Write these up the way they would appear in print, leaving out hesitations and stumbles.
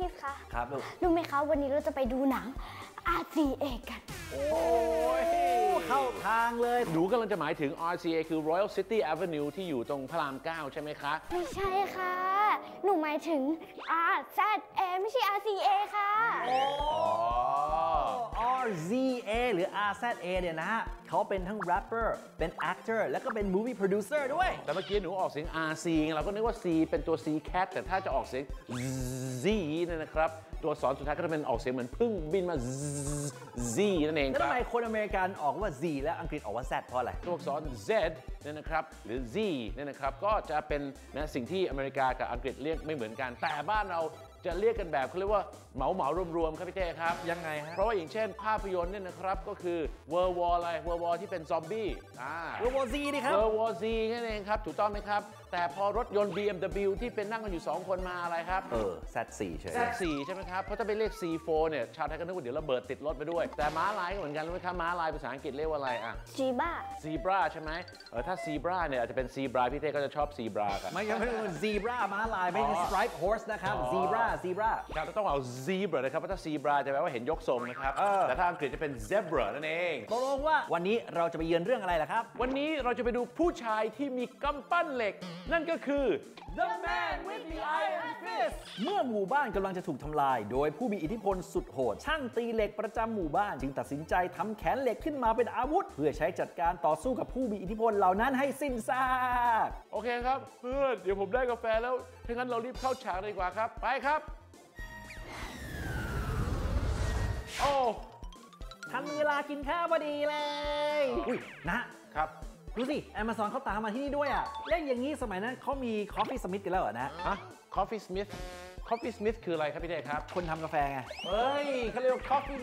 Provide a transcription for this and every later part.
คิดคะครับลูกรู้ไหมคะวันนี้เราจะไปดูหนัง RCA กันโอ้ยเข้าทางเลยหนูกำลังจะหมายถึง RCA คือ Royal City Avenue ที่อยู่ตรงพระราม 9 ใช่ไหมคะไม่ใช่ค่ะหนูหมายถึง RZA ไม่ใช่ RCA ค่ะ RZA หรือ RZA เนี่ยนะฮะเขาเป็นทั้ง rapper เป็น actor แล้วก็เป็น movie producer ด้วยแต่เมื่อกี้หนูออกเสียง RC เราก็นึกว่า C เป็นตัว C cat แต่ถ้าจะออกเสียง Z เนี่ยนะครับตัวอักษรสุดท้ายก็จะเป็นออกเสียงเหมือนพึ่งบินมา Z นั่นเองครับแล้วทำไมคนอเมริกันออกว่า Z และอังกฤษออกว่า Z เพราะอะไรตัวอักษร Z เนี่ยนะครับหรือ Z เนี่ยนะครับก็จะเป็นนะสิ่งที่อเมริกากับอังกฤษเรียกไม่เหมือนกันแต่บ้านเราจะเรียกกันแบบเขาเรียกว่าเหมารวมๆครับพี่เต้ครับยังไงฮะเพราะว่าอย่างเช่นภาพยนตร์เนี่ยนะครับก็คือ World War อะไร World War ที่เป็นซอมบี้ World War Z นี่ครับ World War Z นั่นเองครับถูกต้องไหมครับแต่พอรถยนต์ BMW ที่เป็นนั่งกันอยู่2คนมาอะไรครับ Z4 ใช่ไหม Z4 ใช่ไหมครับเพราะถ้าไปเรียก C4 เนี่ยชาวไทยก็นึกว่าเดี๋ยวระเบิดติดรถไปด้วยแต่ม้าลายก็เหมือนกันรู้ไหมครับม้าลายภาษาอังกฤษเรียกว่าอะไร Zebra ใช่ไหมถ้า Zebra เนี่ยอาจจะเป็น Zebra พี่เต้ก็จะชอบ Zebra กันไม่ใช่ Zebra ม้าลายไม่ใช่ Stripe Horse นะครับ Zebra ครับต้องเอา Zebra นะครับเพราะถ้า Zebra จะแปลว่าเห็นยกทรงนะครับแต่ถ้าอังกฤษจะเป็น Zebra นั่นเองตกลงว่าวันนี้เราจะไปเยือนเรื่องอะไรล่ะครับวันนี้เราจะไปดูผู้ชายที่มีกำปั้นเหล็กนั่นก็คือ The Man with the Iron Fist เมื่อหมู่บ้านกำลังจะถูกทำลายโดยผู้มีอิทธิพลสุดโหดช่างตีเหล็กประจำหมู่บ้านจึงตัดสินใจทำแขนเหล็กขึ้นมาเป็นอาวุธเพื่อใช้จัดการต่อสู้กับผู้มีอิทธิพลเหล่านั้นให้สิ้นซากโอเคครับเพื่อนเดี๋ยวผมได้กาแฟแล้วถ้างั้นเรารีบเข้าฉากเลยดีกว่าครับไปครับโอ้ทันเวลากินข้าวพอดีเลยอุ้ยนะครับดูสิ Amazon เขาตามมาที่นี่ด้วยอ่ะเล่นอย่างนี้สมัยนั้นเขามี Coffee Smith กันแล้วเหรอนะ Coffee Smith คืออะไรครับพี่เดชครับคนทำกาแฟไงเฮ้ยเขาเรียกว่า Coffee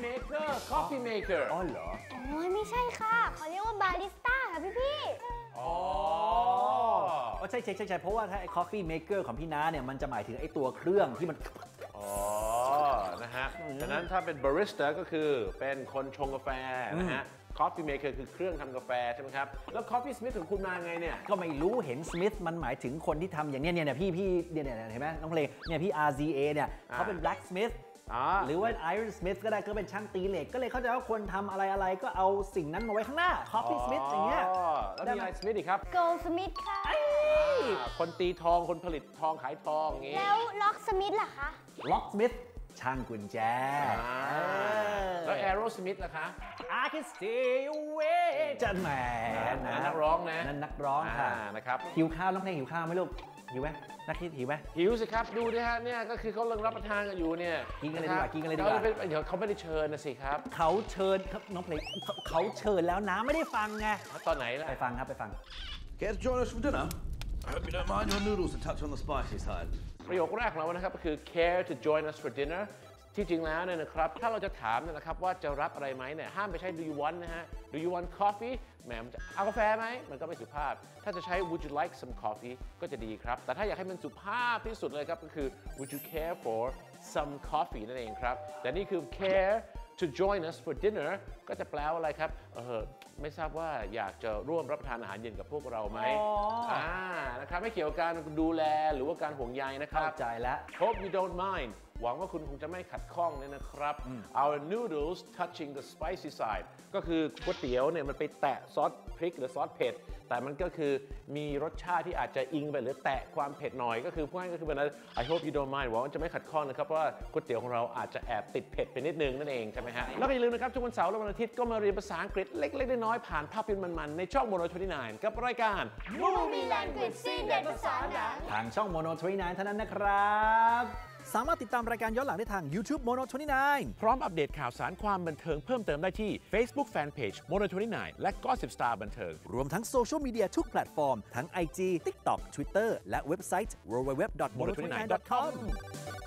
Maker อ๋อเหรอโอ้ยไม่ใช่ค่ะเขาเรียกว่าบาริสต้าค่ะพี่อ๋อใช่เพราะว่าถ้าไอ้ Coffee Maker ของพี่น้าเนี่ยมันจะหมายถึงไอ้ตัวเครื่องที่มันนะฮะฉะนั้นถ้าเป็น barista ก็คือเป็นคนชงกาแฟนะฮะ Coffee Maker คือเครื่องทำกาแฟใช่ไหมครับแล้ว Coffee Smith ของคุณมาไงเนี่ยก็ไม่รู้เห็น Smith มันหมายถึงคนที่ทำอย่างเนี้ยพี่เนี่ยเห็นไหมน้องเพลงเนี่ยพี่ RZA เนี่ยเขาเป็น blacksmith หรือว่า Iron Smith ก็ได้ก็เป็นช่างตีเหล็กก็เลยเข้าใจว่าคนทำอะไรก็เอาสิ่งนั้นมาไว้ข้างหน้า Coffee Smith อย่างเงี้ยแล้วมีอะไร Smith อีกครับ Goldsmith ค่ะคนตีทองคนผลิตทองขายทองอย่างงี้แล้ว Locksmith ล่ะคะ Locksmith ช่างกุญแจแล้ว Aerosmith ล่ะคะ I can stay away จันแหมนักร้องนะนั่นนักร้องค่ะนะครับหิวข้าวน้องเพลงหิวข้าวไหมลูกหิวไหมนักคิดหิวไหมหิวสิครับดูดิฮะเนี่ยก็คือเขากำลังรับประทานกันอยู่เนี่ยกินกันเลยดีกว่าเดี๋ยวเขาไม่ได้เชิญนะสิครับเขาเชิญครับน้องเพลงเขาเชิญแล้วนะไม่ได้ฟังไงตอนไหนล่ะไปฟังครับไปฟัง Care to join us for dinner? I hope you don't mind your noodles a touch on the spicy side ประโยคแรกของเรานะครับก็คือ care to join us for dinner ที่จริงแล้วเนี่ยนะครับถ้าเราจะถามนะครับว่าจะรับอะไรไหมเนี่ยห้ามไปใช้ do you want นะฮะ do you want coffee แหมมันจะเอากาแฟไหมมันก็ไม่สุภาพถ้าจะใช้ would you like some coffee ก็จะดีครับแต่ถ้าอยากให้มันสุภาพที่สุดเลยครับก็คือ would you care for some coffee นั่นเองครับแต่นี่คือ care to join us for dinner ก็จะแปลว่าอะไรครับไม่ทราบว่าอยากจะร่วมรับประทานอาหารเย็นกับพวกเราไหมนะครับไม่เกี่ยวกับการดูแลหรือว่าการห่วงใยนะครับเข้าใจแล้ว Hope you don't mind หวังว่าคุณคงจะไม่ขัดข้องเนี่ยนะครับ Our noodles touching the spicy side ก็คือก๋วยเตี๋ยวเนี่ยมันไปแตะซอสพริกหรือซอสเผ็ดแต่มันก็คือมีรสชาติที่อาจจะอิงไปหรือแตะความเผ็ดหน่อยก็คือพูดง่ายก็คือแบบนั้น I hope you don't mind หวังว่าจะไม่ขัดข้องนะครับเพราะว่าก๋วยเตี๋ยวของเราอาจจะแอบติดเผ็ดไปนิดนึงนั่นเองใช่ไหมฮะแล้วก็อย่าลืมนะครับทุกวันเสาร์และวันอาทิตย์ก็มาเรียนภาษาอังกฤษเล็กๆน้อยๆผ่านภาพยนตร์มันๆในช่อง Mono 29กับรายการ Movie Language ซีนเด็ดภาษาหนังทางช่อง Mono 29เท่านั้นนะครับสามารถติดตามรายการย้อนหลังได้ทาง YouTube Mono 29 พร้อมอัปเดตข่าวสารความบันเทิงเพิ่มเติมได้ที่ Facebook Fanpage Mono 29และ Gossip Star บันเทิงรวมทั้งโซเชียลมีเดียทุกแพลตฟอร์มทั้ง IG TikTok Twitter และเว็บไซต์ www.mono29.com